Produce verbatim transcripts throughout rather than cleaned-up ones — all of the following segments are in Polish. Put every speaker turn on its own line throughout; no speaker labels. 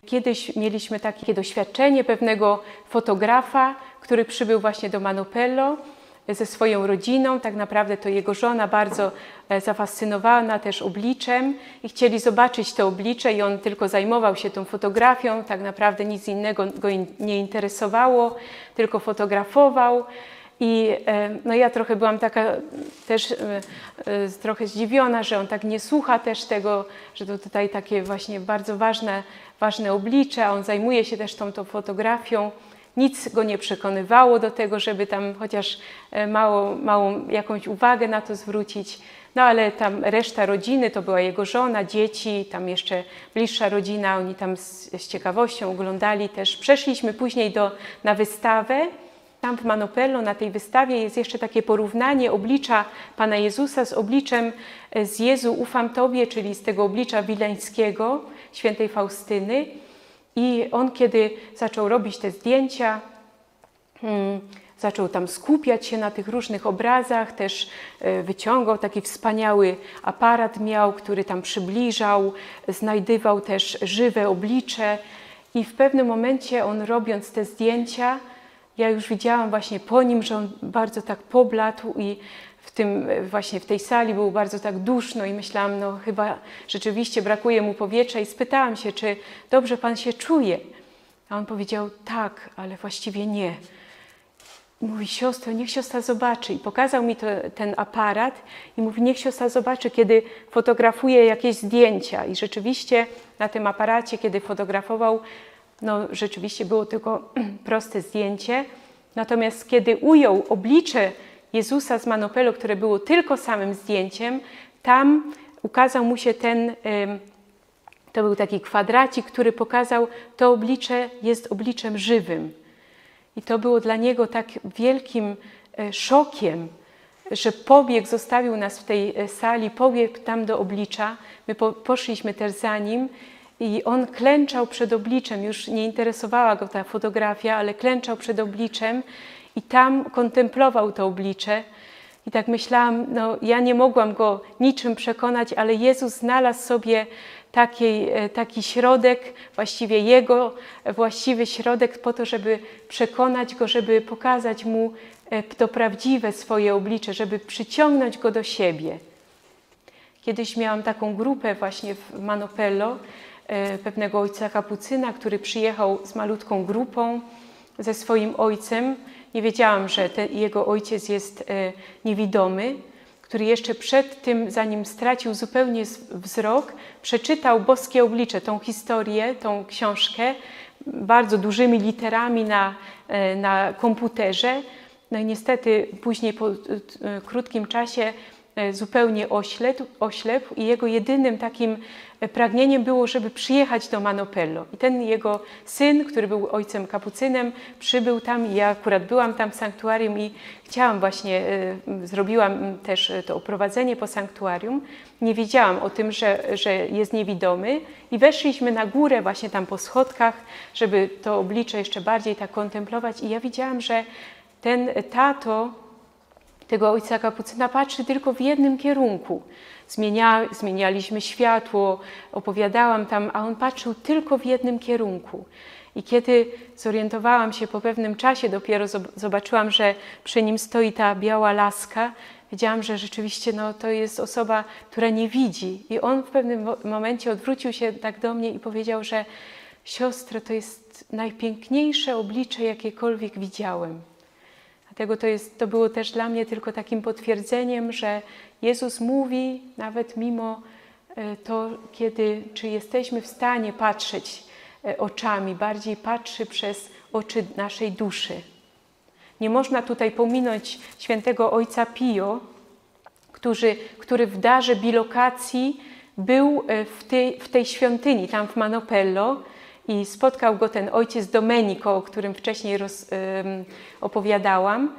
Kiedyś mieliśmy takie doświadczenie pewnego fotografa, który przybył właśnie do Manopello ze swoją rodziną. Tak naprawdę to jego żona bardzo zafascynowana też obliczem i chcieli zobaczyć to oblicze i on tylko zajmował się tą fotografią. Tak naprawdę nic innego go nie interesowało, tylko fotografował. I no ja trochę byłam taka też trochę zdziwiona, że on tak nie słucha też tego, że to tutaj takie właśnie bardzo ważne, ważne oblicze, a on zajmuje się też tą, tą fotografią. Nic go nie przekonywało do tego, żeby tam chociaż mało, małą jakąś uwagę na to zwrócić. No ale tam reszta rodziny, to była jego żona, dzieci, tam jeszcze bliższa rodzina, oni tam z, z ciekawością oglądali też. Przeszliśmy później do, na wystawę. Tam w Manopello na tej wystawie jest jeszcze takie porównanie oblicza Pana Jezusa z obliczem z Jezu ufam Tobie, czyli z tego oblicza wileńskiego, świętej Faustyny. I on, kiedy zaczął robić te zdjęcia, hmm, zaczął tam skupiać się na tych różnych obrazach, też wyciągał taki wspaniały aparat miał, który tam przybliżał, znajdywał też żywe oblicze i w pewnym momencie on, robiąc te zdjęcia, ja już widziałam właśnie po nim, że on bardzo tak pobladł i w tym właśnie w tej sali było bardzo tak duszno i myślałam, no chyba rzeczywiście brakuje mu powietrza i spytałam się, czy dobrze Pan się czuje? A on powiedział, tak, ale właściwie nie. Mówi, siostro, niech siostra zobaczy. I pokazał mi to, ten aparat i mówi, niech siostra zobaczy, kiedy fotografuje jakieś zdjęcia. I rzeczywiście na tym aparacie, kiedy fotografował, no rzeczywiście było tylko proste zdjęcie. Natomiast kiedy ujął oblicze Jezusa z Manopello, które było tylko samym zdjęciem, tam ukazał mu się ten, to był taki kwadracik, który pokazał, to oblicze jest obliczem żywym. I to było dla niego tak wielkim szokiem, że pobiegł, zostawił nas w tej sali, pobiegł tam do oblicza. My po, poszliśmy też za nim i on klęczał przed obliczem. Już nie interesowała go ta fotografia, ale klęczał przed obliczem i tam kontemplował to oblicze. I tak myślałam, no ja nie mogłam go niczym przekonać, ale Jezus znalazł sobie taki, taki środek, właściwie Jego właściwy środek po to, żeby przekonać go, żeby pokazać mu to prawdziwe swoje oblicze, żeby przyciągnąć go do siebie. Kiedyś miałam taką grupę właśnie w Manopello, pewnego ojca kapucyna, który przyjechał z malutką grupą ze swoim ojcem. Nie wiedziałam, że ten, jego ojciec jest e, niewidomy, który jeszcze przed tym, zanim stracił zupełnie wzrok, przeczytał Boskie Oblicze, tą historię, tą książkę, bardzo dużymi literami na, e, na komputerze. No i niestety później po e, krótkim czasie e, zupełnie oślepł, oślepł i jego jedynym takim pragnieniem było, żeby przyjechać do Manopello. I ten jego syn, który był ojcem kapucynem, przybył tam i ja akurat byłam tam w sanktuarium i chciałam właśnie, y, zrobiłam też to oprowadzenie po sanktuarium. Nie wiedziałam o tym, że, że jest niewidomy i weszliśmy na górę właśnie tam po schodkach, żeby to oblicze jeszcze bardziej tak kontemplować i ja widziałam, że ten tato tego ojca kapucyna patrzy tylko w jednym kierunku. Zmienia, zmienialiśmy światło, opowiadałam tam, a on patrzył tylko w jednym kierunku. I kiedy zorientowałam się po pewnym czasie, dopiero zobaczyłam, że przy nim stoi ta biała laska, wiedziałam, że rzeczywiście no, to jest osoba, która nie widzi. I on w pewnym momencie odwrócił się tak do mnie i powiedział, że siostro, to jest najpiękniejsze oblicze, jakiekolwiek widziałem. Dlatego to, jest, to było też dla mnie tylko takim potwierdzeniem, że Jezus mówi, nawet mimo to, kiedy, czy jesteśmy w stanie patrzeć oczami, bardziej patrzy przez oczy naszej duszy. Nie można tutaj pominąć świętego ojca Pio, który, który w darze bilokacji był w tej, w tej świątyni, tam w Manopello, i spotkał go ten ojciec Domenico, o którym wcześniej roz, um, opowiadałam.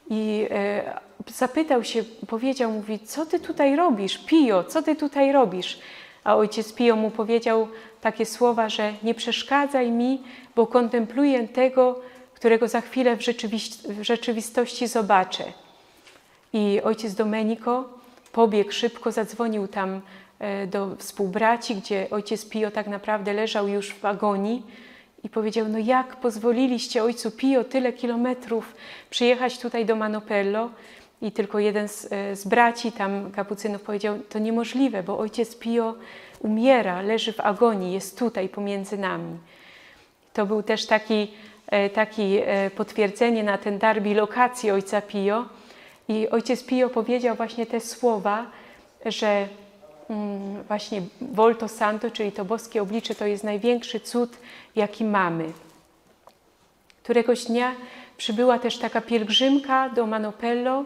I e, zapytał się, powiedział, mówi, co ty tutaj robisz, Pio, co ty tutaj robisz? A ojciec Pio mu powiedział takie słowa, że nie przeszkadzaj mi, bo kontempluję tego, którego za chwilę w, rzeczywist w rzeczywistości zobaczę. I ojciec Domenico pobiegł szybko, zadzwonił tam do współbraci, gdzie ojciec Pio tak naprawdę leżał już w agonii i powiedział, no jak pozwoliliście ojcu Pio tyle kilometrów przyjechać tutaj do Manopello? I tylko jeden z, z braci tam kapucynów powiedział, to niemożliwe, bo ojciec Pio umiera, leży w agonii, jest tutaj pomiędzy nami. To był też taki, taki potwierdzenie na ten dar bilokacji ojca Pio. I ojciec Pio powiedział właśnie te słowa, że mm, właśnie Volto Santo, czyli to boskie oblicze, to jest największy cud, jaki mamy. Któregoś dnia przybyła też taka pielgrzymka do Manopello,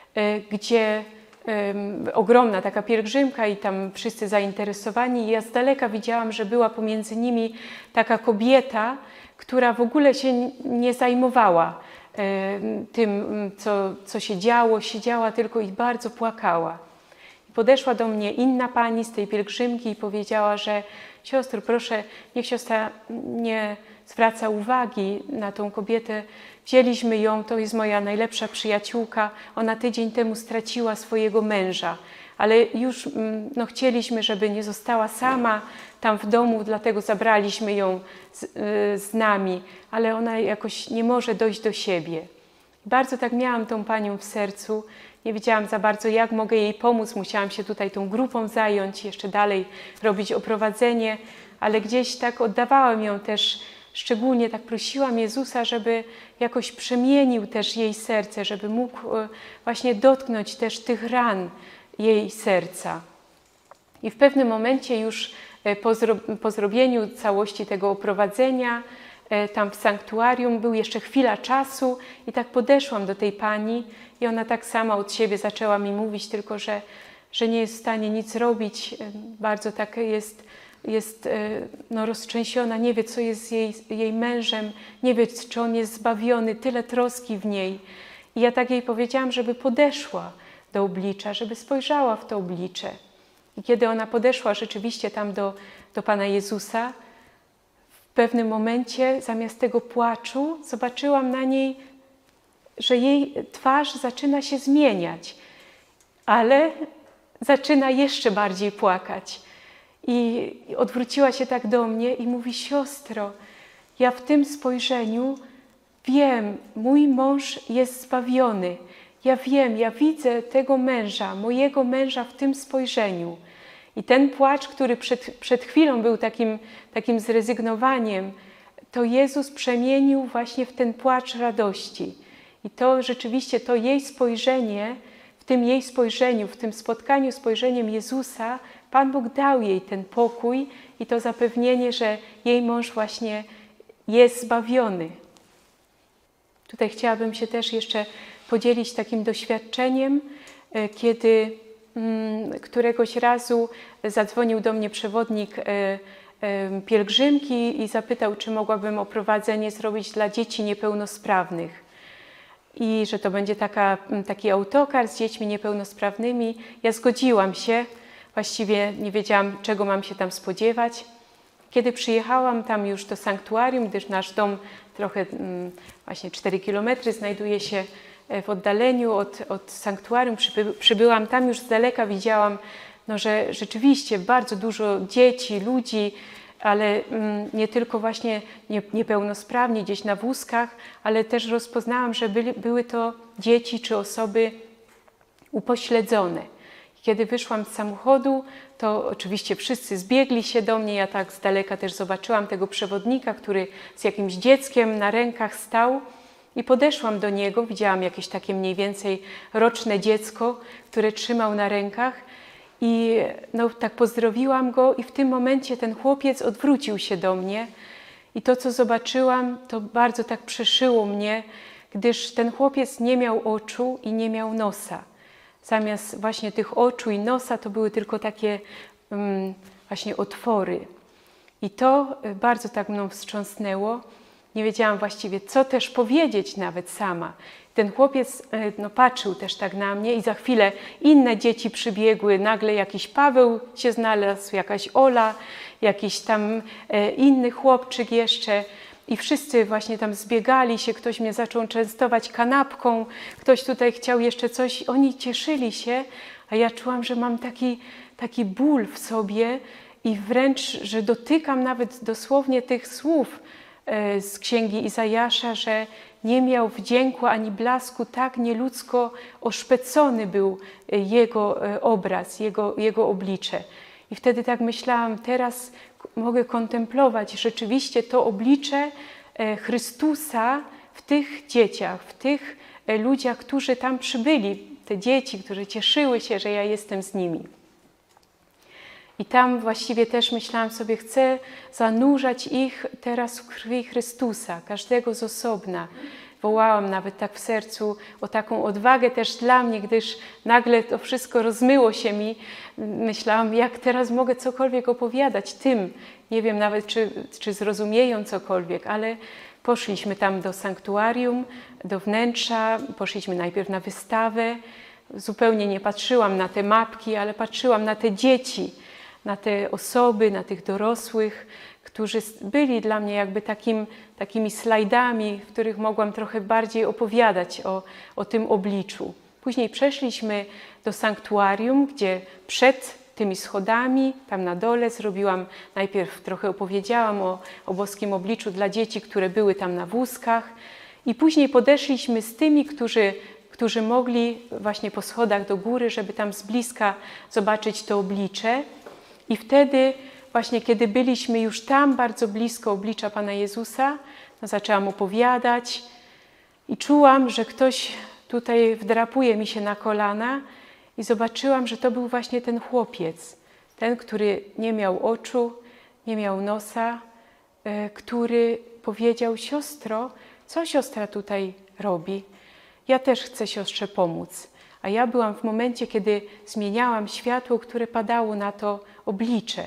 gdzie um, ogromna taka pielgrzymka i tam wszyscy zainteresowani. I ja z daleka widziałam, że była pomiędzy nimi taka kobieta, która w ogóle się nie zajmowała um, tym, co, co się działo, siedziała tylko i bardzo płakała. I podeszła do mnie inna pani z tej pielgrzymki i powiedziała, że siostro, proszę, niech siostra nie zwraca uwagi na tą kobietę. Wzięliśmy ją, to jest moja najlepsza przyjaciółka. Ona tydzień temu straciła swojego męża, ale już no, chcieliśmy, żeby nie została sama tam w domu, dlatego zabraliśmy ją z, z nami, ale ona jakoś nie może dojść do siebie. Bardzo tak miałam tą panią w sercu. Nie wiedziałam za bardzo, jak mogę jej pomóc. Musiałam się tutaj tą grupą zająć, jeszcze dalej robić oprowadzenie, ale gdzieś tak oddawałam ją też. Szczególnie tak prosiłam Jezusa, żeby jakoś przemienił też jej serce, żeby mógł właśnie dotknąć też tych ran jej serca. I w pewnym momencie już po, zro po zrobieniu całości tego oprowadzenia, tam w sanktuarium, był jeszcze chwila czasu i tak podeszłam do tej pani i ona tak sama od siebie zaczęła mi mówić, tylko że, że nie jest w stanie nic robić, bardzo tak jest... jest no, roztrzęsiona, nie wie, co jest z jej, jej mężem, nie wie, czy on jest zbawiony, tyle troski w niej. I ja tak jej powiedziałam, żeby podeszła do oblicza, żeby spojrzała w to oblicze. I kiedy ona podeszła rzeczywiście tam do, do Pana Jezusa, w pewnym momencie zamiast tego płaczu zobaczyłam na niej, że jej twarz zaczyna się zmieniać, ale zaczyna jeszcze bardziej płakać. I odwróciła się tak do mnie i mówi, siostro, ja w tym spojrzeniu wiem, mój mąż jest zbawiony. Ja wiem, ja widzę tego męża, mojego męża w tym spojrzeniu. I ten płacz, który przed, przed chwilą był takim, takim zrezygnowaniem, to Jezus przemienił właśnie w ten płacz radości. I to rzeczywiście, to jej spojrzenie, w tym jej spojrzeniu, w tym spotkaniu spojrzeniem Jezusa, Pan Bóg dał jej ten pokój i to zapewnienie, że jej mąż właśnie jest zbawiony. Tutaj chciałabym się też jeszcze podzielić takim doświadczeniem, kiedy któregoś razu zadzwonił do mnie przewodnik pielgrzymki i zapytał, czy mogłabym oprowadzenie zrobić dla dzieci niepełnosprawnych. I że to będzie taka, taki autokar z dziećmi niepełnosprawnymi. Ja zgodziłam się. Właściwie nie wiedziałam, czego mam się tam spodziewać. Kiedy przyjechałam tam już do sanktuarium, gdyż nasz dom trochę, właśnie cztery kilometry, znajduje się w oddaleniu od, od sanktuarium, Przyby, przybyłam tam już z daleka, widziałam, no, że rzeczywiście bardzo dużo dzieci, ludzi, ale nie tylko właśnie niepełnosprawni, gdzieś na wózkach, ale też rozpoznałam, że byli, były to dzieci czy osoby upośledzone. Kiedy wyszłam z samochodu, to oczywiście wszyscy zbiegli się do mnie. Ja tak z daleka też zobaczyłam tego przewodnika, który z jakimś dzieckiem na rękach stał i podeszłam do niego. Widziałam jakieś takie mniej więcej roczne dziecko, które trzymał na rękach i no, tak pozdrowiłam go i w tym momencie ten chłopiec odwrócił się do mnie i to, co zobaczyłam, to bardzo tak przeszyło mnie, gdyż ten chłopiec nie miał oczu i nie miał nosa. Zamiast właśnie tych oczu i nosa to były tylko takie um, właśnie otwory. I to bardzo tak mną wstrząsnęło. Nie wiedziałam właściwie, co też powiedzieć nawet sama. Ten chłopiec no, patrzył też tak na mnie i za chwilę inne dzieci przybiegły. Nagle jakiś Paweł się znalazł, jakaś Ola, jakiś tam e, inny chłopczyk jeszcze. I wszyscy właśnie tam zbiegali się, ktoś mnie zaczął częstować kanapką, ktoś tutaj chciał jeszcze coś, oni cieszyli się, a ja czułam, że mam taki, taki ból w sobie i wręcz, że dotykam nawet dosłownie tych słów z księgi Izajasza, że nie miał wdzięku ani blasku, tak nieludzko oszpecony był jego obraz, jego, jego oblicze. I wtedy tak myślałam, teraz mogę kontemplować rzeczywiście to oblicze Chrystusa w tych dzieciach, w tych ludziach, którzy tam przybyli, te dzieci, które cieszyły się, że ja jestem z nimi. I tam właściwie też myślałam sobie, chcę zanurzać ich teraz w krwi Chrystusa, każdego z osobna. Wołałam nawet tak w sercu o taką odwagę też dla mnie, gdyż nagle to wszystko rozmyło się mi. Myślałam, jak teraz mogę cokolwiek opowiadać tym. Nie wiem nawet, czy, czy zrozumieją cokolwiek, ale poszliśmy tam do sanktuarium, do wnętrza, poszliśmy najpierw na wystawę. Zupełnie nie patrzyłam na te mapki, ale patrzyłam na te dzieci, na te osoby, na tych dorosłych, którzy byli dla mnie jakby takim, takimi slajdami, w których mogłam trochę bardziej opowiadać o, o tym obliczu. Później przeszliśmy do sanktuarium, gdzie przed tymi schodami, tam na dole zrobiłam, najpierw trochę opowiedziałam o, o boskim obliczu dla dzieci, które były tam na wózkach i później podeszliśmy z tymi, którzy, którzy mogli właśnie po schodach do góry, żeby tam z bliska zobaczyć to oblicze. I wtedy właśnie, kiedy byliśmy już tam, bardzo blisko oblicza Pana Jezusa, no zaczęłam opowiadać i czułam, że ktoś tutaj wdrapuje mi się na kolana i zobaczyłam, że to był właśnie ten chłopiec, ten, który nie miał oczu, nie miał nosa, który powiedział: siostro, co siostra tutaj robi? Ja też chcę siostrze pomóc. A ja byłam w momencie, kiedy zmieniałam światło, które padało na to oblicze.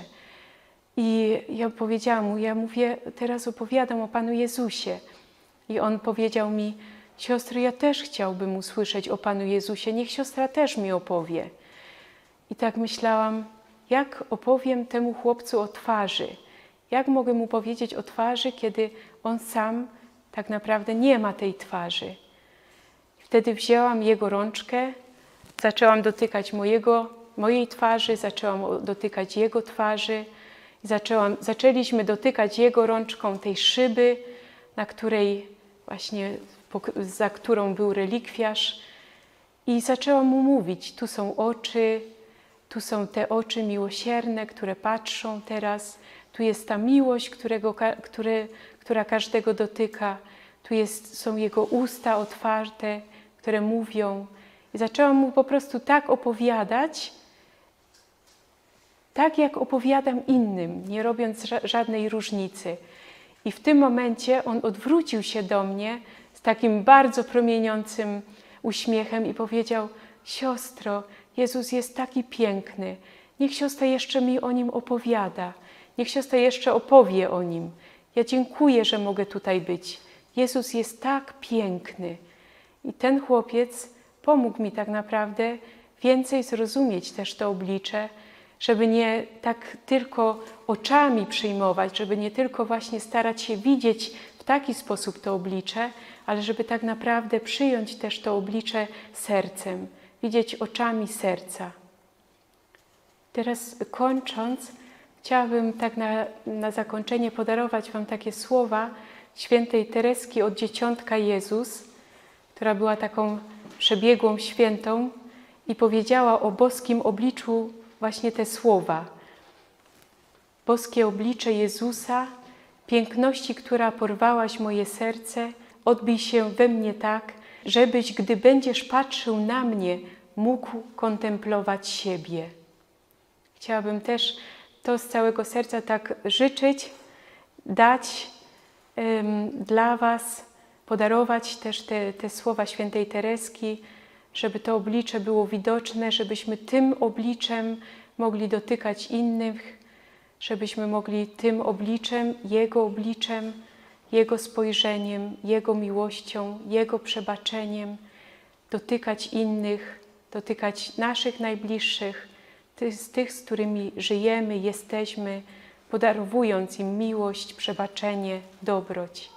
I ja powiedziałam mu, ja mówię, teraz opowiadam o Panu Jezusie. I on powiedział mi: siostro, ja też chciałbym usłyszeć o Panu Jezusie, niech siostra też mi opowie. I tak myślałam, jak opowiem temu chłopcu o twarzy? Jak mogę mu powiedzieć o twarzy, kiedy on sam tak naprawdę nie ma tej twarzy? Wtedy wzięłam jego rączkę, zaczęłam dotykać mojego, mojej twarzy, zaczęłam dotykać jego twarzy. Zaczęłam, zaczęliśmy dotykać jego rączką tej szyby, na której właśnie, za którą był relikwiarz. I zaczęłam mu mówić, tu są oczy, tu są te oczy miłosierne, które patrzą teraz, tu jest ta miłość, którego, które, która każdego dotyka, tu jest, są jego usta otwarte, które mówią. I zaczęłam mu po prostu tak opowiadać, tak jak opowiadam innym, nie robiąc ża żadnej różnicy. I w tym momencie on odwrócił się do mnie z takim bardzo promieniącym uśmiechem i powiedział: siostro, Jezus jest taki piękny, niech siostra jeszcze mi o Nim opowiada, niech siostra jeszcze opowie o Nim. Ja dziękuję, że mogę tutaj być. Jezus jest tak piękny. I ten chłopiec pomógł mi tak naprawdę więcej zrozumieć też to oblicze, żeby nie tak tylko oczami przyjmować, żeby nie tylko właśnie starać się widzieć w taki sposób to oblicze, ale żeby tak naprawdę przyjąć też to oblicze sercem, widzieć oczami serca. Teraz kończąc, chciałabym tak na, na zakończenie podarować Wam takie słowa świętej Tereski od Dzieciątka Jezus, która była taką przebiegłą świętą i powiedziała o boskim obliczu właśnie te słowa. Boskie oblicze Jezusa, piękności, która porwałaś moje serce, odbij się we mnie tak, żebyś, gdy będziesz patrzył na mnie, mógł kontemplować siebie. Chciałabym też to z całego serca tak życzyć, dać um, dla Was, podarować też te, te słowa świętej Tereski, żeby to oblicze było widoczne, żebyśmy tym obliczem mogli dotykać innych, żebyśmy mogli tym obliczem, Jego obliczem, Jego spojrzeniem, Jego miłością, Jego przebaczeniem dotykać innych, dotykać naszych najbliższych, tych, z tych, z którymi żyjemy, jesteśmy, podarowując im miłość, przebaczenie, dobroć.